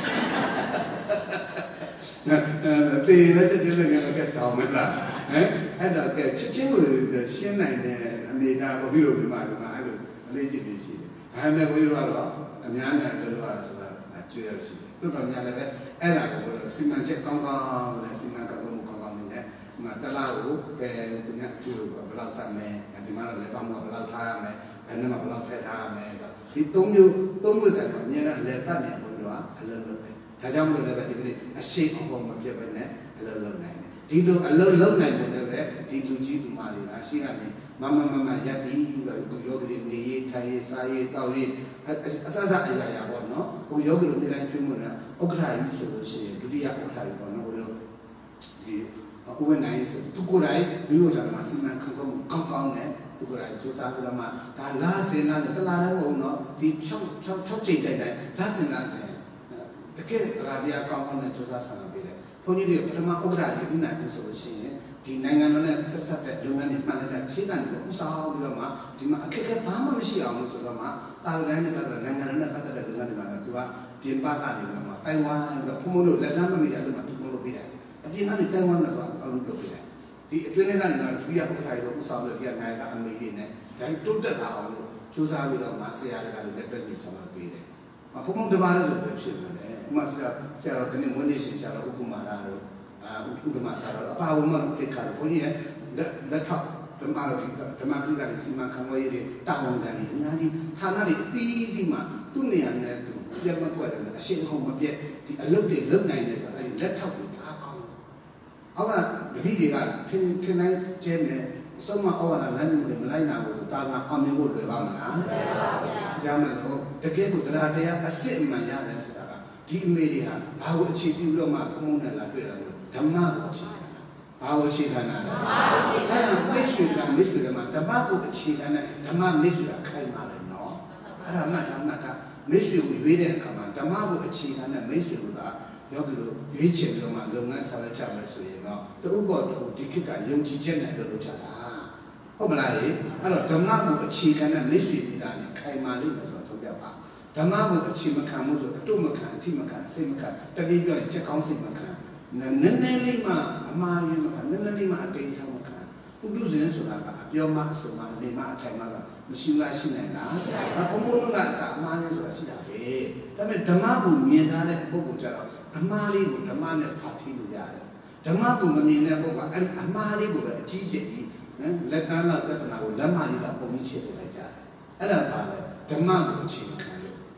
တေးရတဲ့တဲ့လည်းကက်စတာမလားဟဲ့အဲ့တော့ကဲချက်ချင်းကိုရှင်းနိုင်တဲ့အနေနဲ့ဘုရားတို့မြန်မာတွေမှာအဲ့လိုအလေးကျင့်နေရှိတယ်ဒါပေမဲ့ဘုရားတို့ကတော့အများနဲ့လွတ်လွတ်ရဆိုတာအကျွေးရရှိတယ်တို့တော်များလည်းပဲအဲ့ဒါကိုစီမံချက်ကောင်းကောင်းနဲ့စီမံကောင်းကောင်းကောင်းကောင်းနဲ့ဒီမှာတလားကိုပဲသူများအကျွေးကိုဘယ်လောက်ဆက်မယ်ဒီမှာလည်းပေါင်းကဘယ်လောက်ထားရမယ်အဲ့ဒီမှာဘယ်လောက်ထည့်ထားရမယ်ဆိုဒီသုံးမျိုးသုံးမျိုးဆက်မှာအများနဲ့လက်ပတ်နေဘုရားအလုံးလုံးပဲဒါကြောင့်မို့လို့လည်းဒီကနေ့အရှိန်အောင်မပြတ်ပဲနဲ့အလုံးလုံးနိုင်တယ်ဒီလိုအလုံးလုံးနိုင်တယ်လည်းဒီလူကြီးဒီမလေးကအရှိကနေမမမမရက်ပြီးတော့ယောဂီနေရေးထိုင်ရေးစားရေးတောက်ရေးအစစအရာရာပေါ့နော်ဟိုယောဂီတို့နေတိုင်းကျွေးမလို့ဥက္ကဋ္ဌကြီးဆိုလို့ရှိရင်ဒုတိယဥက္ကဋ္ဌကြီးပေါ့နော်ဟိုလိုဒီဥပနိုင်ဆိုသူကိုယ်တိုင်မြို့တော်မှာစီမံခန့်ခွဲမှုကောင်းကောင်းနဲ့သူကိုယ်တိုင်စူးစမ်းပြီးတော့မှဒါလာစင်လာတလားလည်းမဟုတ်နော်ဒီ၆၆၆ချိန်တိုက်တိုင်းလာစင်လာစင်တကယ်ရာဒီယာကောင်းကောင်းနဲ့စူးစမ်းဆောင်ပေးတယ်ဘုန်းကြီးတွေပထမဥက္ကဋ္ဌကြီးဥနိုင်ဆိုလို့ရှိရင်ဒီနိုင်ငံတော်နဲ့ဆက်ဆက်တဲ့လုပ်ငန်းတွေမှန်တဲ့ခြေခံတွေကိုဥစားပြီးတော့မှဒီမှာအခက်အခဲဘာမှမရှိအောင်လို့ဆိုတော့မှတာဝန်နဲ့ပတ်သက်တဲ့နိုင်ငံတော်နဲ့ပတ်သက်တဲ့လုပ်ငန်းတွေမှာသူကပြင်ပကနေပြီးတော့မှတိုင်ဝမ်ပြီးတော့ဖုံဖုံလို့လက်လမ်းမမီတဲ့လူမှသူ့လို့ပေးတယ်အပြင်ကနေတိုင်ဝမ်နဲ့တော့အလုပ်လုပ်ပေးတယ်ဒီအတွင်းထဲကနေတော့သူရဥက္ကဋ္ဌကြီးတို့ဥစားပြီးတော့ဒီကနိုင်ငံကအမေရိကန်နဲ့ဒါတိုးတက်လာအောင်လို့စူးစမ်းပြီးတော့မှဆရာတွေကလည်းလက်တွဲပြီးဆောင်ရွက်ပေးတယ်ဖုံဖုံတပါးလို့ဆိုပဲဖြစ်နေတယ်ဥပမာဆရာဆရာတော်ကနေမွေးနေ့ရှင်ဆရာတော်ဥပမာရာတို့အာဥပမာဆရာတော်အပါဝမလို့ပြခါလို့ဘုန်းကြီးရဲ့လက်ထောက်ဓမ္မဂိကဓမ္မဂိကလည်းစီမံခန့်ခွဲရေးတာဝန်ခံနေအများကြီးဌာနတွေအသီးသီးမှာသူ့နေရာနဲ့သူပြတ်မကွက်တယ်အရှင်းဟောင်းမပြတ်ဒီအလုပ်တွေလုပ်နိုင်တယ်ဆိုတာအဲဒီလက်ထောက်တွေအားကောင်းအောက်ကတပည့်တွေကထင်းထင်းနိုင်ကျဲနေစုံမဩဝါဒလမ်းညွှန်တွေမလိုက်နိုင်ဘူးတာနာအောင်မြင်ဖို့လွယ်ပါမလားလွယ်ပါဗျာဒါမှမဟုတ်တကယ်ကိုတရားတရားအစစ်အမှန်ရတယ်ဆိုတာကဒီအမေတွေဟာဘာကိုအခြေပြုလို့မှခမုန်းနဲ့လာတွေ့တယ်ဓမ္မကိုအခြေခံတာဘာကိုအခြေခံတာလဲဓမ္မကိုအခြေခံတာမိတ်ဆွေကမိတ်ဆွေကမှဓမ္မကိုအခြေခံတဲ့ဓမ္မမိတ်ဆွေကခိုင်ပါတယ်နော်အဲ့ဒါမှတ်တာမှတ်တာမိတ်ဆွေကိုရွေးတဲ့အခါမှာဓမ္မကိုအခြေခံတဲ့မိတ်ဆွေကယောဂီတို့ရွေးချယ်ပြီးတော့မှလုပ်ငန်းဆောင်ရွက်ကြမယ်ဆိုရင်တော့တူပေါ်တူဒီခေတ်ကယုံကြည်ချက်နဲ့လုပ်လို့ကြတာဟုတ်မလားလေအဲ့တော့ဓမ္မကိုအခြေခံတဲ့မိတ်ဆွေတွေဒါနဲ့ခိုင်မာလိမ့်မယ်ဆိုတော့ဆိုပြပါဓမ္မကိုအခြေမခံမှုဆိုအတုမခံအထိမခံစိတ်မခံတတိပြောရင်ချက်ကောင်းစိတ်မခံနည်းနည်းလေးမှအမှားရင်းမခံနည်းနည်းလေးမှအတိတ်ဆုံးမခံပုထုဇဉ်ဆိုတာကအပြောမှအဆိုမှအနေမှအထိုင်မှကမရှိလားရှိနိုင်လားဘုံဘုံကအစားအမှားရင်းဆိုတာရှိတာပဲဒါပေမဲ့ဓမ္မကိုမြင်ထားတဲ့ပုဂ္ဂိုလ်ကြတော့အမှားလေးကိုဓမ္မနဲ့ဖတ်ထီလို့ရတယ်ဓမ္မကိုမမြင်တဲ့ပုဂ္ဂိုလ်ကအဲ့ဒီအမှားလေးကိုပဲအကြီးကျယ်ကြီးနော်လက်တန်းလောက်ပြဿနာကိုလက်မရည်လောက်ပုံကြီးချေလိုက်ကြတယ်အဲ့ဒါပါလေဓမ္မကိုအခြေခံရ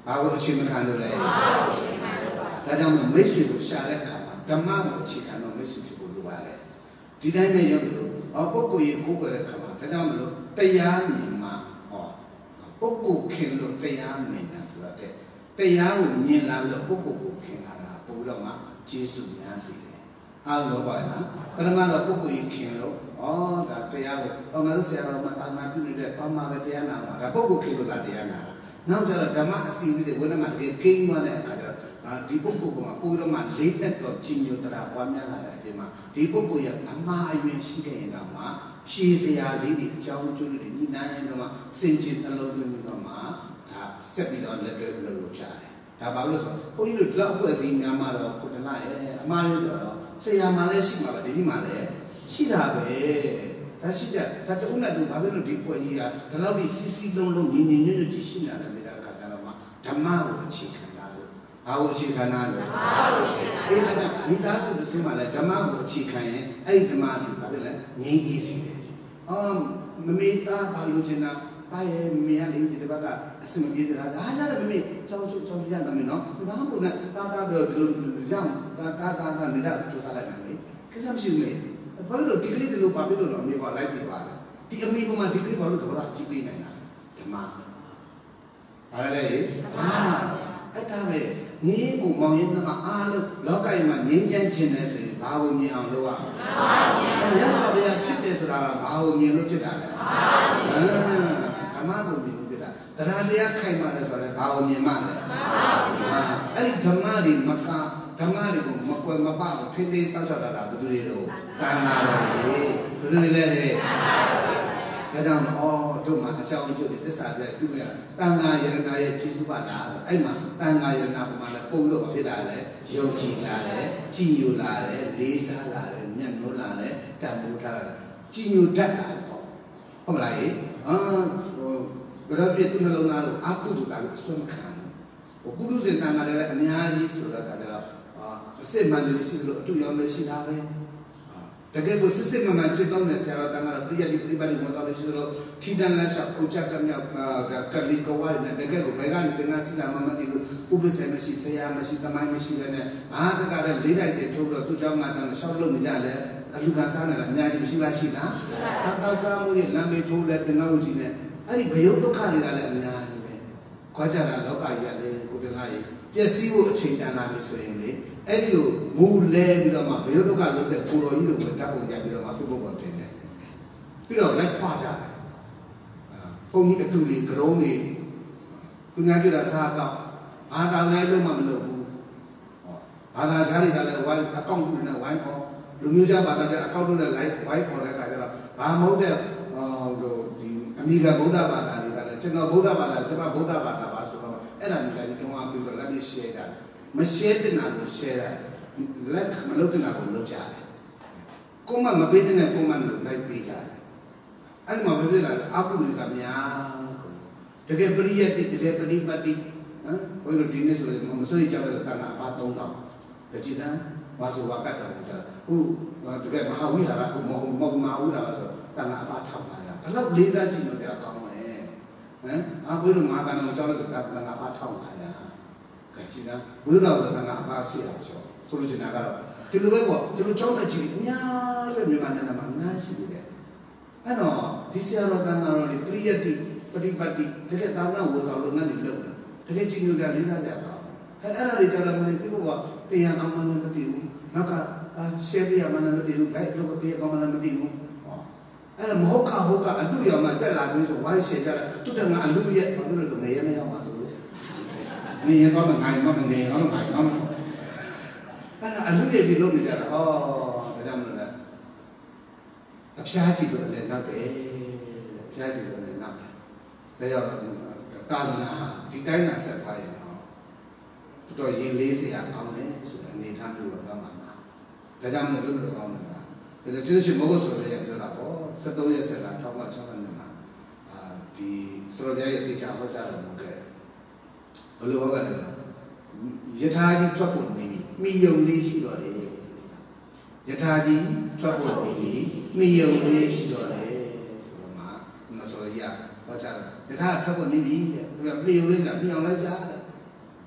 ဘာကိုအခြေမခံလို့လဲဒါကြောင့်မို့မိတ်ဆွေကိုရှာတဲ့အခါမှာဓမ္မကိုအခြေခံတော့မိတ်ဆွေဖြစ်ဖို့လိုပါတယ်ဒီတိုင်းပဲရောက်လို့အော်ပုဂ္ဂိုလ်ရဲ့ကိုယ်ကိုယ်တဲ့အခါမှာဒါကြောင့်မလို့တရားမြင်မှဟောပုဂ္ဂိုလ်ခင်လို့တရားမြင်တာဆိုတော့တရားကိုမြင်လာလို့ပုဂ္ဂိုလ်ကိုခင်လာတာပို့တော့မှကျေးဇူးများစေတယ်အားလုံးပါလားပထမတော့ပုဂ္ဂိုလ်ခင်လို့ဩဒါတရားကိုဟောငါတို့ဆရာတော်မှာသာနာပြုနေတဲ့တောင်းမှပဲတရားနာမှာဒါပုဂ္ဂိုလ်ခင်လို့လားတရားနာတာနောက်ကျတော့ဓမ္မအစီအစဉ်တွေဝိနမတကယ်ကိန်းသွားတဲ့အခါကျတော့ဒီပုဂ္ဂိုလ်ကပို့တော့မှလေးသက်တော့ကြီးညိုတရာပွားများလာတဲ့အပြင်မှာဒီပုဂ္ဂိုလ်ရဲ့အမှားအယွင်းရှိခဲ့ရင်တော့မှဖြေစရာလေးတွေအကြောင်းကျိုးတွေညှိနှိုင်းရင်တော့မှစင်ကြင်နှလုံးသွင်းပြီးတော့မှဒါဆက်ပြီးတော့လက်တွဲပြီးတော့လုပ်ကြတယ်ဒါဘာလို့လဲဆိုတော့ဘုန်းကြီးတို့ဒီလောက်အဖွဲ့အစည်းများမှာတော့ကိုတနာရဲ့အမှားလေးဆိုတော့ဆရာမှလည်းရှိမှာပါဒီဒီမှလည်းရှိတာပဲဒါရှိကြဒါတဦးနဲ့တူဘာဖြစ်လို့ဒီဖွဲ့ကြီးကဒီလောက်ဒီစီစီလုံးလုံးညီညီညွတ်ညွတ်ကြီးရှိနေတာလဲဒါကကြတော့မှဓမ္မကိုအခြေခံတာလို့ဘာကိုအခြေခံတာလဲဓမ္မကိုအခြေခံအေးဒါမိသားစုတစ်စုမှလည်းဓမ္မကိုအခြေခံရင်အဲ့ဒီဓမ္မကိုဘာဖြစ်လဲငြိမ်းအေးစီတယ်အော်မမေသားဘာလို့ချင်တာဘာရဲ့မင်းလေးဒီဘက်ကအစမပြေတာအားရတယ်မမေကြောင်းကြောင်းရတာမင်းနော်ဘာမှမဟုတ်နဲ့တာတာတော့ဒီလိုကြောင်းတာတာတာနေတာထူထားလိုက်မယ်ကိစ္စမရှိဘူးလေဘာလို့ဒီကလေးဒီလိုပါပြလို့တော့အမေကလိုက်ပြပါတယ်ဒီအမေကမှဒီကလေးဘာလို့တော့ကြည့်ပေးနိုင်တာဓမ္မဘာလဲလေဓမ္မအဲ့ဒါပဲညီကိုမောင်ရင်ကအားလုံးလောကကြီးမှာငြိမ်းချမ်းခြင်းနဲ့ဆိုရင်ဘာကိုမြင်အောင်လုပ်ရမလဲမြတ်စွာဘုရားဖြစ်တယ်ဆိုတာကဘာကိုမြင်လို့ဖြစ်တာလဲဓမ္မကိုမြင်လို့ဖြစ်တာတရားတရားခိုင်မာတယ်ဆိုတော့ဘာကိုမြင်မှလဲအဲ့ဒီဓမ္မတွေမကဓမ္မတွေကိုမကွယ်မပအောင်ဖိသိဆောက်ရှောက်တာကဘယ်သူတွေတော့တန်လာတော့လေဘယ်သူတွေလဲဟဲ့ဒါကြောင့်အော်တို့မှာအကြောင်းအကျိုးတွေသစ္စာပြသူကတန်ခါယရနာရဲ့ကျေးဇူးပါတာအဲ့မှာတန်ခါယရနာပုံမှာလည်းပုံလို့ဖြစ်တာလေယုံကြည်လာတယ်ကြည်ညိုလာတယ်လေးစားလာတယ်မျက်နှိုးလာတယ်တန်ဖိုးထားလာတယ်ကြည်ညိုတတ်တာပေါ့ဟုတ်မလားဟဲ့အာဟိုဘယ်တော့ပြည့်သူနှလုံးသားလို့အာကုတုတာလို့အစွမ်းခံဟိုကုတုစေတန်ခါလည်းအများကြီးဆိုတော့ကလည်းအစစ်မှန်တယ်ရှိလို့အတူရောက်လို့ရှိတာပဲတကယ်ကိုစစ်စစ်မှန်မှန်จิตတော့နဲ့ဆရာတော်တန်ခါတော့ပြည့်ရည်ပြိပလိမောတော်ရှိလို့ထီတန်လက်ရှောက်ဥချကမြောက်ကလီကဝါနဲ့တကယ်ကိုဘယ်ကနေတင်ငါစီလာမှမသိဘူးဥပ္ပစေမရှိဆရာမရှိသမိုင်းမရှိလည်းနဲ့ဘာတကလည်းလေးတိုက်စီထိုးတော့သူ့เจ้าငါတောင်းရှောက်လို့မကြလဲအလူကန်စားနေတာအများကြီးမရှိလားရှိလားတောက်စားမှုရဲ့လမ်းမေးထိုးလဲတင်ငါဦးကြီးနဲ့အဲ့ဒီဘယုတ်ဒုက္ခတွေကလည်းအများကြီးပဲခွာကြတာလောကကြီးကလည်းကိုတင်လာရေးပျက်စီးဖို့အချိန်တန်လာပြီဆိုရင်လေအဲ့ဒီလိုမူလဲပြီးတော့မှဘယုတ်ဒုက္ခလုပ်တဲ့ကိုတော်ကြီးတို့ကဓာတ်ပုံကြပြီးတော့မှပြုတ်ဖို့တင်တယ်ပြီးတော့လိုက်ခွာကြတယ်ဘုန်းကြီးအတူတွေကရုံးတွေသူများကြတာစားတော့ဘာတောင်လိုက်လို့မှမလုပ်ဘူးဟောဘာသာခြားတွေကလည်းဝိုင်းအကောင့်တူနဲ့ဝိုင်းခေါ်လူမျိုးခြားဘာသာခြားအကောင့်တူနဲ့လိုက်ဝိုင်းခေါ်တဲ့အခါကျတော့ဘာမဟုတ်တဲ့ဟောဒီအမိကဗုဒ္ဓဘာသာတွေကလည်းကျွန်တော်ဗုဒ္ဓဘာသာကျွန်တော်ဗုဒ္ဓဘာသာပါဆိုတော့အဲ့ဒါမျိုးလည်းတုံးအောင်ပြီးတော့လက်ပြီး share ကြတယ်မ share တဲ့နာကို share ရတယ်လက်မလုပ်တဲ့နာကိုလုပ်ကြတယ်ကိုမမပေးတဲ့နဲ့ကိုမလုပ်လိုက်ပေးကြတယ်အဲ့ဒီမှာဘယ်လိုလဲအကုသိုလ်ကများတကယ်ပရိယတ်တကယ်ပရိပတ်တိဟမ်ဘယ်လိုဒီနေ့ဆိုရင်မစိုးရိမ်ကြလို့တန်ခါအပါသုံးတော့တကြည်တန်းဘာဆိုဝါကတ်တော်ကြဟုတ်တကယ်မဟာဝိဟာရကိုမဟုတ်မဟုတ်မဟာဝိဟာရဆိုတန်ခါအပါထောက်ပါရဘယ်လောက်လေးစားကြည့်လို့တရားကောင်းမယ်ဟမ်အဘိဓမ္မာကံတော်ကြောင့်လည်းတန်ခါအပါထောက်ပါရကဲကြည်တန်းဘုရားတော်တန်ခါအပါရှိရချောဆိုလို့ချင်တာကတော့ဒီလိုပဲပေါ့ဒီလိုကြောင်းတဲ့ကြည့်အများပဲမြန်မာနိုင်ငံမှာအများရှိတယ်အဲ့တော့ဒီဆရာတော်တန်ခါတော်တွေပရိယတ်တိပฏิပတ်တိတကယ်သာနာဝဇောလုပ်ငန်းတွေလုပ်တယ်တကယ်ကြည်ညိုကြလေးစားကြပါအဲအဲ့ဒါတွေကြောင့်လည်းမင်းပြောတော့တရားကောင်းမှလည်းမသိဘူးနောက်ကရှယ်ပြရမှလည်းမသိဘူးဘယ်လိုတရားကောင်းမှလည်းမသိဘူးဟောအဲ့ဒါမဟုတ်ခဟုတ်ကအလူရောင်မှတက်လာပြီးဆိုဝိုင်းရှယ်ကြတယ်သူတငါအလူရဲ့ဘာလို့လဲငရေမရောက်ပါဆိုလို့နေရင်တော့ငိုင်းတော့နေရင်တော့ငိုင်းတော့အဲ့ဒါအလူရဲ့ဒီလိုနေကြတာဟောဒါကြောင့်မလို့လည်းအဖျားကြည့်တော့လည်းနောက်တယ်အဖျားကြည့်တော့လည်းနောက်တယ်ဒါကြောင့်ကာလနာဒီတိုင်းသာဆက်သွားရင်တော့တော်တော်ရင်လေးစရာကောင်းတယ်ဆိုတဲ့အနေအထားမျိုးတော့မှမှာဒါကြောင့်မို့လို့တော့ကောင်းတယ်ကဒါကြောင့်ကျေးဇူးမဟုတ်ဆိုရရပြောတာပေါ့ဆက်သုံးရက်ဆက်လာထောက်မှ၆နှစ်မှာအာဒီဆိုရရဲ့တေချာဟောကြားတော်မူခဲ့ဘယ်လိုဟောခဲ့လဲယထာကြီးထွက်ဖို့နေပြီမိယုံလေးရှိတော့တယ်ယထာကြီးထွက်ဖို့နေပြီမိယုံလေးရှိတော့တယ်ဆိုတော့မှမဆိုရရဟောကြားတယ်ယထာထွက်ဖို့နေပြီတဲ့သူကမိယုံလေးကမြောင်လိုက်ကြတယ်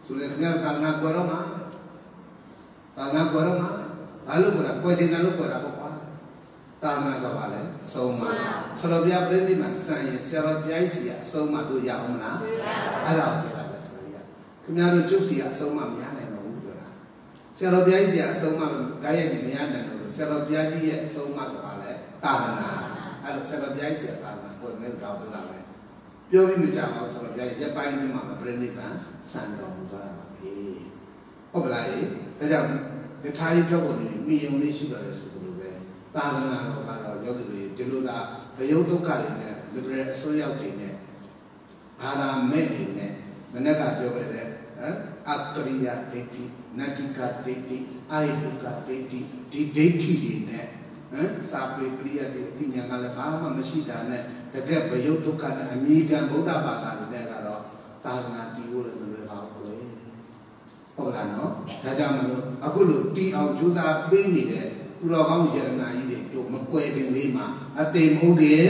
ဆိုလေခင်ဗျားသာသနာကွယ်တော့မှာသာသနာကွယ်တော့မှာဘာလို့ကွယ်တာကွယ်ချင်တယ်လို့ကွယ်တာပေါ့ကွာသာသနာဆိုပါလေအဆုံးအမဆရာတော်ဘုရားပြိဋိဘံစံရင်ဆရာတော်ဘုရားကြီးစီအဆုံးအမတို့ရအောင်မလားအဲ့ဒါကိုပြောတာပဲဆိုရခင်ဗျားတို့ကျုပ်စီအဆုံးအမမရနိုင်တော့ဘူးပြောတာဆရာတော်ဘုရားကြီးစီအဆုံးအမဓာတ်ရိုက်မရနိုင်တော့ဆရာတော်ဘုရားကြီးရဲ့အဆုံးအမဆိုပါလေသာသနာအဲ့လိုဆရာတော်ဘုရားကြီးစီသာသနာကိုယ်မဲ့တော့ပြောတာပဲပြောပြီးမကြအောင်ဆရာတော်ဘုရားရဲ့ပိုင်းမှာပြိဋိဘံစံတော်မူသွားတာပါပဲဟုတ်ပလားဒါကြောင့်ဒီထားရေးကြောက်ဖို့နေမိယုံလေးရှိတော့လေဆိုလိုပဲသာသနာတော်ကတော့ယောဂီတွေဒီလိုသာဘယုတ်ဒုက္ခတွေနဲ့ liberal အစိုးရတွေနဲ့ဘာသာမဲ့တွေနဲ့မနေ့ကပြောခဲ့တဲ့ဟမ်အကရိယာဒိဋ္ဌိနတ္တိကဒိဋ္ဌိအာယုကဒိဋ္ဌိဒီဒိဋ္ဌိတွေနဲ့ဟမ်စာပေပရိယတွေအသိဉာဏ်ကလည်းဘာမှမရှိတာနဲ့တကယ်ဘယုတ်ဒုက္ခနဲ့အမြဲတမ်းဗုဒ္ဓဘာသာတွေနဲ့ကတော့သာသနာတည်ဖို့လည်းမလွယ်ပါဘူးလေဟုတ်လားနော်ဒါကြောင့်မလို့အခုလိုတီအောင်ကြိုးစားပေးနေတဲ့သူတော်ကောင်းယရနာကြီးတွေတို့မကွယ်ခင်လေးမှာအသိမဟုတ်ခင်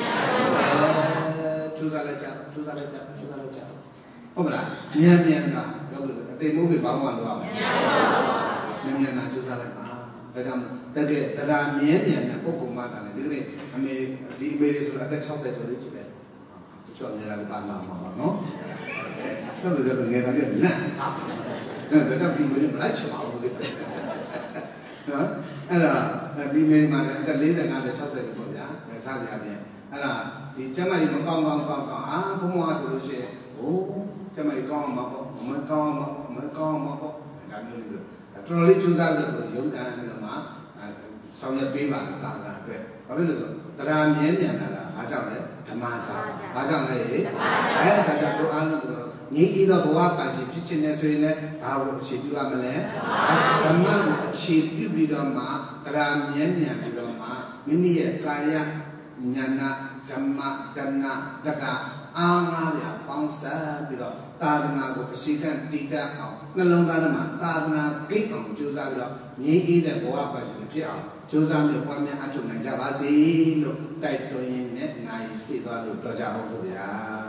ကြိုးစားလိုက်ကြကြိုးစားလိုက်ကြကြိုးစားလိုက်ကြဟုတ်မလားမြန်မြန်သာပြောလို့အသိမဟုတ်ခင်ဘာမှမလုပ်ရဘူးမြန်မြန်သာကြိုးစားလိုက်ပါဒါကြောင့်တကယ်တရားမြဲမြံတဲ့ပုဂ္ဂိုလ်မှတာလေဒီကနေ့အမေဒီအမေတွေဆိုတာအသက်၆၀ကျော်လေးရှိတယ်တချို့ငယ်လာပါလာမှာပါနော်ဆက်လို့တော့ငယ်လာပြလန့်ဒါတော့ဒီမင်းမလိုက်ချင်ပါဘူးလေနော်အဲ့ဒါဒီမင်းမှာလည်းအသက်၄၀ ၅၀ ၆၀ပေါ့ဗျာစားကြရပြန်အဲ့ဒါဒီကျမကြီးမကောင်းကောင်းကောင်းကောင်းအာဘုံဘွားဆိုလို့ရှိရင်ဟိုကျမကြီးကောင်းအောင်မပေါ့မကောင်းအောင်မကောင်းအောင်မပေါ့ဒါမျိုးလေးတော်တော်လေးကြိုးစားလို့ရုပ်တံပြီးတော့မှဆောင်ရွက်ပေးပါလို့တာလာအတွက်ဘာဖြစ်လို့ဆိုတရားမြဲမြံလာတာဘာကြောင့်လဲဓမ္မကြောင့်ဘာကြောင့်လဲအဲဒါကြောင့်တို့အားလုံးတို့ညီဤသောဘဝပန်ရှိဖြစ်ခြင်းနဲ့ဆိုရင်လည်းဘာကိုအခြေပြုရမလဲဓမ္မကိုအခြေပြုပြီးတော့မှတရားမြဲမြံပြီးတော့မှမိမိရဲ့ကာယဉာဏဓမ္မတဏ္ဍတတအားငါးပြပေါင်းစပ်ပြီးတော့သာသနာကိုအရှိကတည်တတ်အောင်နှလုံးသားထဲမှာသာသနာဂိတ်အောင်ကြိုးစားပြီးတော့ငြိမ်းအေးတဲ့ဘဝပတ်ရှင်ဖြစ်အောင်ကြိုးစားပြီးပွားများအထောက်နိုင်ကြပါစေလို့တိုက်တွန်းရင်းနဲ့နိုင်စေသွားလို့ပြောကြအောင်ဆိုဗျာ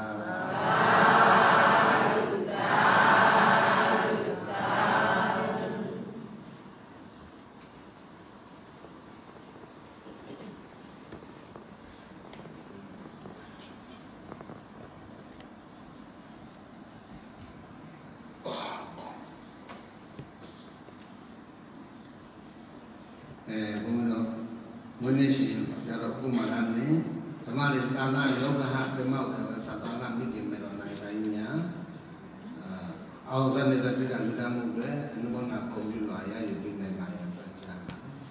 ဝိနည်းရှိဆရာတော်ကုမာရနဲ့ဓမ္မလေးသာနာယောဂဟဓမ္မဝေသသာနာမိခင်မေတော်နိုင်တိုင်းညာအောင်စနေတဲ့ပြည်တော်လူတမှုပဲအနုဘောနာပုံပြလာရယူပြီးနိုင်ပါရဲ့ပတ်ချာ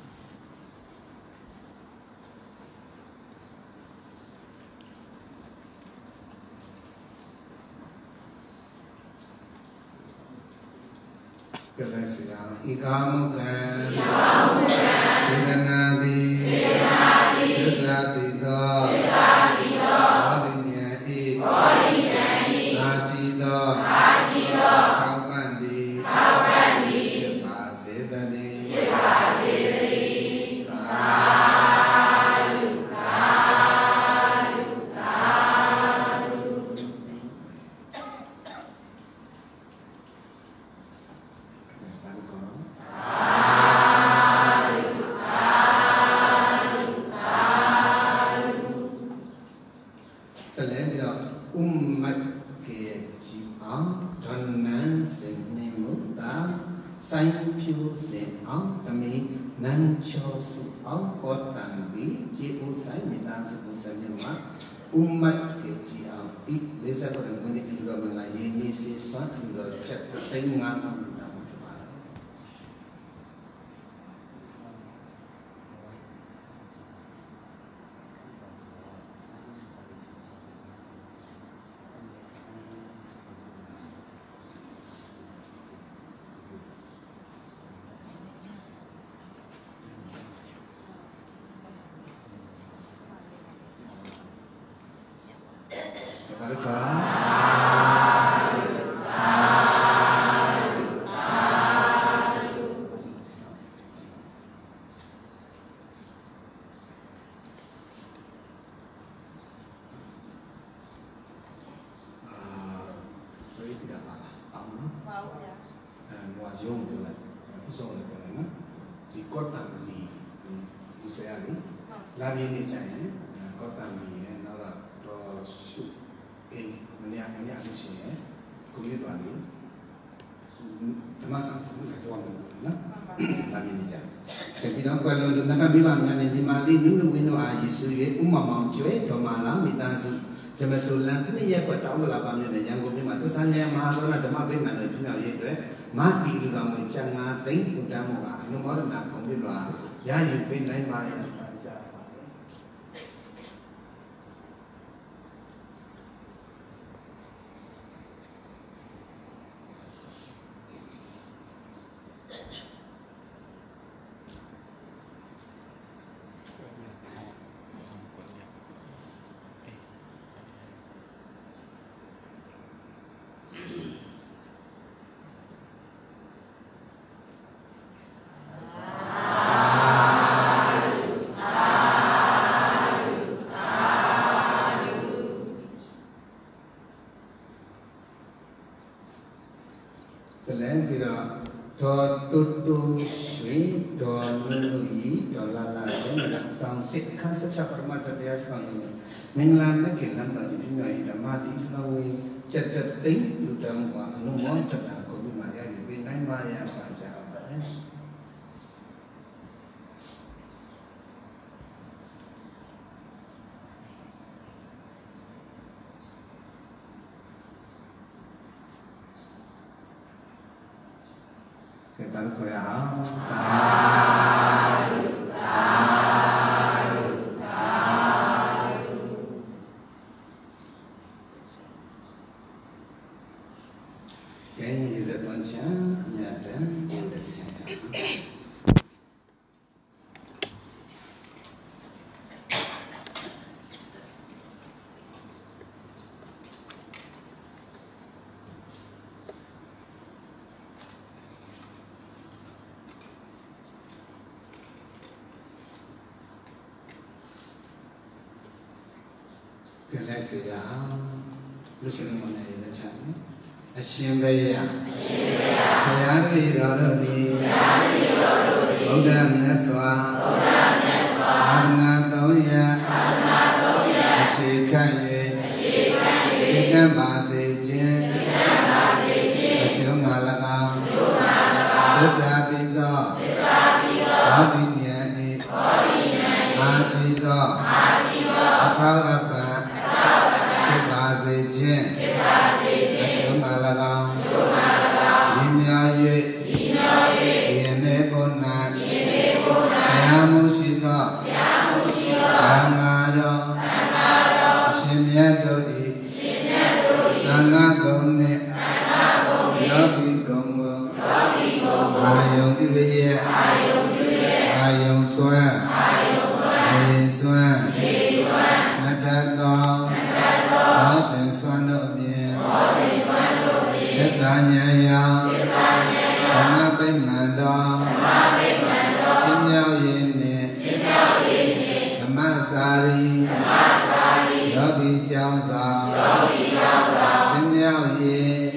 ကလစရာဤကာမကံဤကာမကံစေတနာတိစေတနာတိသစ္စာတိသောသစ္စာတိသောဘောဓိဉာဏ်ဤဘောဓိဉာဏ်ဤသာကြည်သောသာကြည်သောထောက်ပံ့သည်ထောက်ပံ့သည်ဖြစ်ပါစေတည်းဖြစ်ပါစေတည်းသာဓုသာဓုသာဓုဘာလို့ကောဆိုင်ဖြူစင်အောင်တမီနန်းချောစုအောင်ကောတံဘီကျေဥဆိုင်မိသားစုကိုဆက်မြမှာဥမတ်ကေကြီးအောင်ဒီလေးစားတော်ဝင်ဒီလိုမှလာရေးမီစီစွမ်းဒီလိုချက်တိုင်းငါတော့တာမှာဖြစ်ပါတယ်ဘာလို့ကာ La viene già, cosa mi è, no, lo su, e non è non è vicino, come va lì. Masa come la donna, la viene già. Se vi non quello non mi va bene di mali, non vino a Gesù, un mamma cioè, domani mi dà su, che mi sulla, ne è quella la bambina di Giango prima, tu sai ne ma donna da ma prima noi prima io ma ti lo mo changa ting udamo ga no mo na ko bi lwa ya yu pe nai ma ya ja pa Menglam nak kelam baju dunia ini dah mati lalu cepat ting lu dalam wah numon cepat kau di maya di binai maya baca apa ni? Kita kau ya. Cái này sẽ là lúc chúng mình này là chẳng là xin bây giờ bây giờ đi đó rồi đi ông đã nghe xóa ông đã tối ya sẽ khai về đi đến bà sẽ chiến chúng mà là cao để xa bị đó có đi nhẹ đi à chỉ đó thao ấp chúng ta là con nhìn nhau vậy nhìn này con nát nhà mu sĩ đó tăng nga đó xem nhát đôi tăng nga công nè nhớ đi công vợ ai dùng đi bây giờ ai dùng xoa đi xoa nát ra to có sự xoa nợ biển cái xa nhà nhau có má bên mà đo kiếm nhau yên nè có má xa đi đó bị trao giàu kiếm nhau yên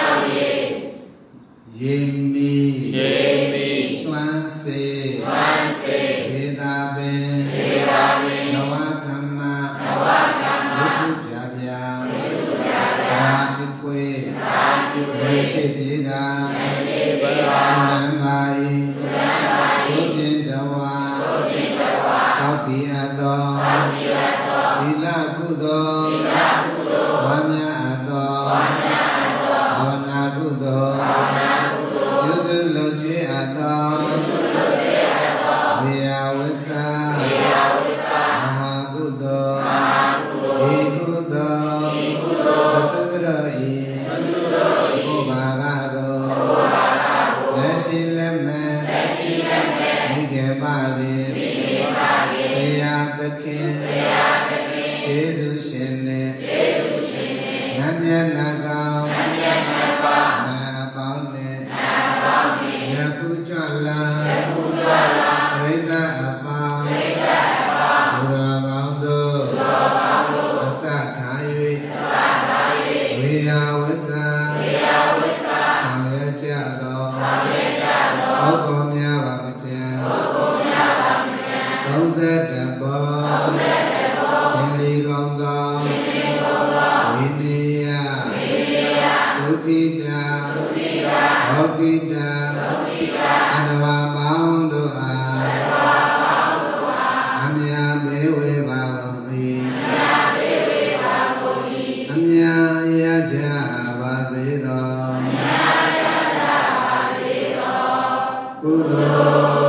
yên mi xoan xê bê ta bên nô á tham ma bố chú chạp yào ta chú quê Hãy subscribe cho kênh Ghiền Mì Gõ để không bỏ Hãy subscribe ကုသိုလ်